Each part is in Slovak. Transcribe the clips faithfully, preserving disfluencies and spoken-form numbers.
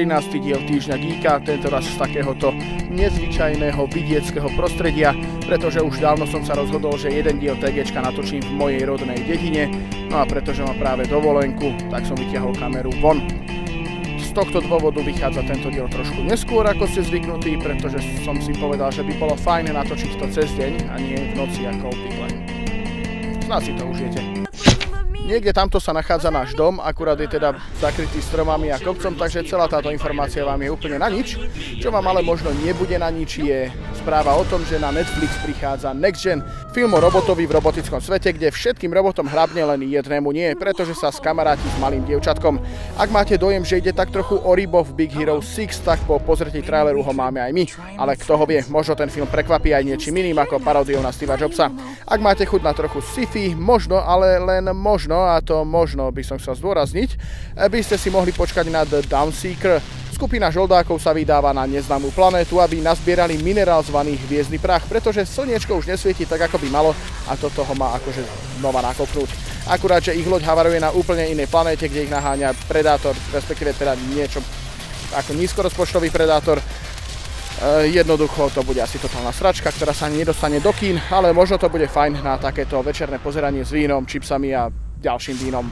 trinásty diel Týždňa Geeka, tentoraz z takéhoto nezvyčajného vidieckého prostredia, pretože už dávno som sa rozhodol, že jeden diel TGčka natočím v mojej rodnej dedine, no a pretože mám práve dovolenku, tak som vytiahol kameru von. Z tohto dôvodu vychádza tento diel trošku neskôr, ako ste zvyknutí, pretože som si povedal, že by bolo fajn natočiť to cez deň a nie v noci ako obvykle. Snáď si to užijete. Niekde tamto sa nachádza náš dom, akurát je teda zakrytý stromami a kopcom, takže celá táto informácia vám je úplne na nič. Čo vám ale možno nebude na nič, je správa o tom, že na Netflix prichádza Next Gen, film o robotovi v robotickom svete, kde všetkým robotom hrabne, len jednému nie, pretože sa skamaráti s malým dievčatkom. Ak máte dojem, že ide tak trochu o rybo v Big Hero šesť, tak po pozretí traileru ho máme aj my. Ale kto ho vie, možno ten film prekvapí aj niečím iným ako paródiou na Steva Jobsa. Ak máte chuť na trochu sci-fi, možno, ale len možno, a to možno by som chcel zdôrazniť, by ste si mohli počkať na The Dawnseeker. Skupina žoldákov sa vydáva na neznámú planétu, aby nazbierali minerál zvaný hviezdny prach, pretože slniečko už nesvieti tak, ako by malo, a toto ho má akože znova nakopnúť. Akurát, že ich loď havaruje na úplne inej planéte, kde ich naháňa predátor, respektíve teda niečo ako nízkorozpočtový predátor. Jednoducho to bude asi totálna sračka, ktorá sa ani nedostane do kín, ale možno to bude fajn na takéto večerné pozeranie s vínom, čipsami a ďalším vínom.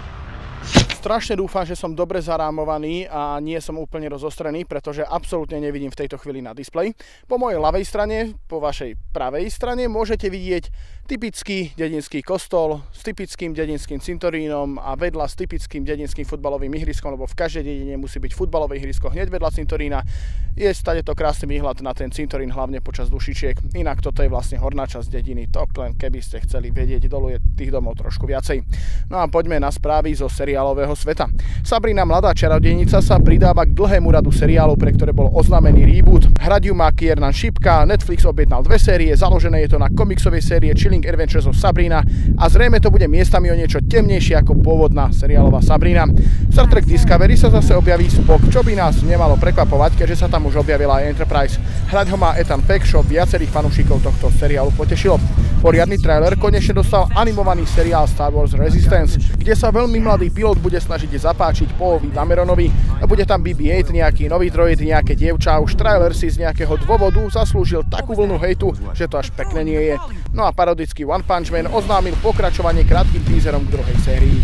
Strašne dúfam, že som dobre zarámovaný a nie som úplne rozostrený, pretože absolútne nevidím v tejto chvíli na displeji. Po mojej ľavej strane, po vašej pravej strane môžete vidieť typický dedinský kostol s typickým dedinským cintorínom a vedľa s typickým dedinským futbalovým ihriskom, lebo v každej dedine musí byť futbalové ihrisko hneď vedľa cintorína. Je stade to krásny výhľad na ten cintorín, hlavne počas dušičiek. Inak toto je vlastne horná časť dediny, to len keby ste chceli vedieť, dolu je tých domov trošku viacej. No a poďme na správy zo seriálového sveta. Sabrina, mladá čarodejnica, sa pridáva k dlhému radu seriálov, pre ktoré bol oznámený reboot. Hrať ju má Kiernan Shipka, Netflix objednal dve série, založené je to na komiksovej série Chilling Adventures of Sabrina a zrejme to bude miestami o niečo temnejšie ako pôvodná seriálová Sabrina. V Star Trek Discovery sa zase objaví Spock, čo by nás nemalo prekvapovať, keďže sa tam už objavila aj Enterprise. Hrať ho má Ethan Peck, čo viacerých fanúšikov tohto seriálu potešilo. Poriadny trailer konečne dostal animovaný seriál Star Wars Resistance, kde sa veľmi mladý pilot bude snažiť zapáčiť Paulovi Dameronovi. Bude tam bé bé osem, nejaký nový droid, nejaké dievča. Už trailer si z nejakého dôvodu zaslúžil takú vlnu hejtu, že to až pekne nie je. No a parodický One Punch Man oznámil pokračovanie krátkym teaserom k druhej sérii.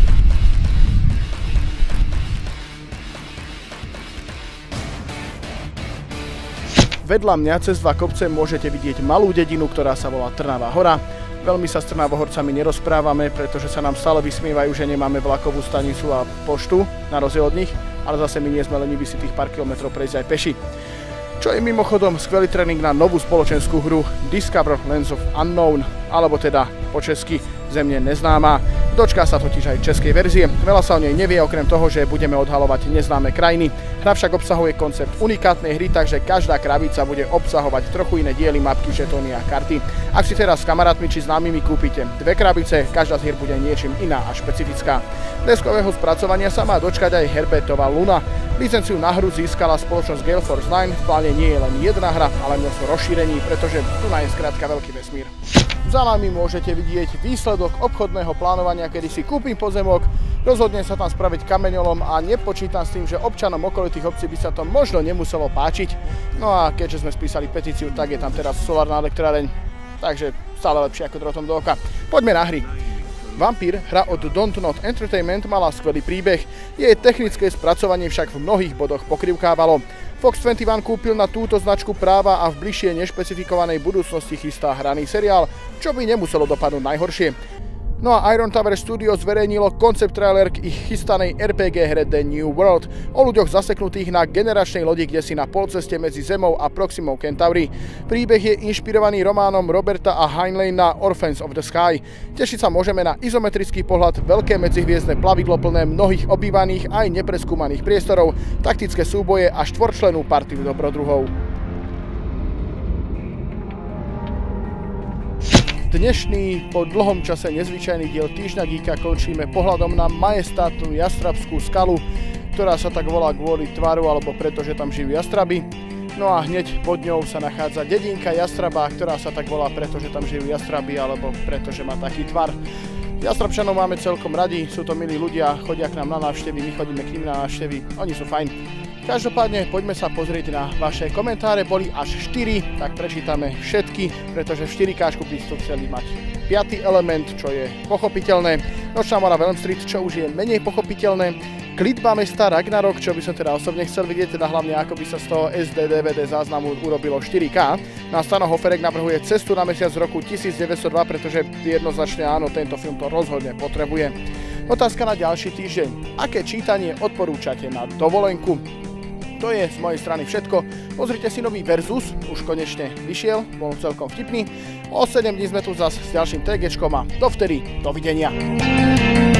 Vedľa mňa cez dva kopce môžete vidieť malú dedinu, ktorá sa volá Trnavá hora. Veľmi sa s Trnavohorcami nerozprávame, pretože sa nám stále vysmievajú, že nemáme vlakovú stanicu a poštu, na rozdiel od nich, ale zase my nie sme leniví si tých pár kilometrov prejsť aj peši. Čo je mimochodom skvelý tréning na novú spoločenskú hru Discover Lands of Unknown, alebo teda po česky Zemne neznáma. Dočká sa totiž aj českej verzie. Veľa sa o nej nevie, okrem toho, že budeme odhalovať neznáme krajiny. Hra však obsahuje koncept unikátnej hry, takže každá krabica bude obsahovať trochu iné diely, mapky, žetóny a karty. Ak si teraz s kamarátmi či známymi kúpite dve krabice, každá z hier bude niečím iná a špecifická. Deskového spracovania sa má dočkať aj Herbetová Luna. Licenciu na hru získala spoločnosť Gale Force nine. V pláne nie je len jedna hra, ale množstvo rozšírení, pretože tu je skrátka veľký vesmír. Za nami môžete vidieť výsledok obchodného plánovania, kedy si kúpim pozemok, rozhodnem sa tam spraviť kameňolom a nepočítam s tým, že občanom okolitých obcí by sa to možno nemuselo páčiť. No a keďže sme spísali petíciu, tak je tam teraz solárna elektráreň, takže stále lepšie ako drotom do oka. Poďme na hry. Vampír, hra od Dontnod Entertainment, mala skvelý príbeh, jej technické spracovanie však v mnohých bodoch pokrivkávalo. Fox dvadsaťjeden kúpil na túto značku práva a v bližšie nešpecifikovanej budúcnosti chystá hraný seriál, čo by nemuselo dopadnúť najhoršie. No a Iron Tower Studio zverejnilo koncept trailer k ich chystanej er pé gé hre The New World o ľuďoch zaseknutých na generačnej lodi kdesi na polceste medzi Zemou a Proximou Centauri. Príbeh je inšpirovaný románom Roberta a Heinleina Orphans of the Sky. Tešiť sa môžeme na izometrický pohľad, veľké medzihviezdne plavidlo plné mnohých obývaných aj nepreskúmaných priestorov, taktické súboje a štvorčlennú partiu dobrodruhov. Dnešný, po dlhom čase nezvyčajný diel Týždňa Geeka končíme pohľadom na majestátnu Jastrabskú skalu, ktorá sa tak volá kvôli tvaru alebo pretože tam žijú jastraby. No a hneď pod ňou sa nachádza dedinka Jastraba, ktorá sa tak volá pretože tam žijú jastraby alebo pretože má taký tvar. Jastrabčanov máme celkom radi, sú to milí ľudia, chodia k nám na návštevy, my chodíme k nim na návštevy, oni sú fajn. Každopádne poďme sa pozrieť na vaše komentáre, boli až štyri, tak prečítame všetky, pretože v štyri káčku by ste chceli mať piaty element, čo je pochopiteľné, Nočná mora v Elm Street, čo už je menej pochopiteľné, Klitba mesta Ragnarok, čo by som teda osobne chcel vidieť, teda hlavne ako by sa z toho es dé dé vé dé záznamu urobilo štyri ká. Na Stano Hoferek navrhuje Cestu na mesiac z roku devätnásťstodva, pretože jednoznačne áno, tento film to rozhodne potrebuje. Otázka na ďalší týždeň. Aké čítanie odporúčate na dovolenku? To je z mojej strany všetko. Pozrite si nový Versus, už konečne vyšiel, bol celkom vtipný. O sedem dní sme tu zase s ďalším TGčkom a dovtedy dovidenia.